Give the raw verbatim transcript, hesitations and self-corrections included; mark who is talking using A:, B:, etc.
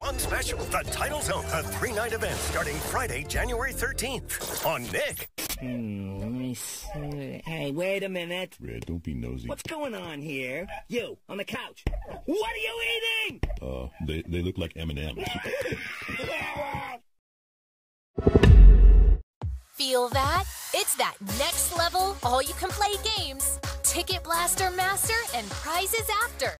A: On special, the Title Zone, a three-night event starting Friday, January thirteenth on Nick.
B: Hmm, let me see. Hey, wait a minute.
C: Red, don't be nosy.
B: What's going on here? You, on the couch. What are you eating?
C: Uh, they, they look like M and M's.
D: Feel that? It's that next level, all-you-can-play games. Ticket Blaster Master and prizes after.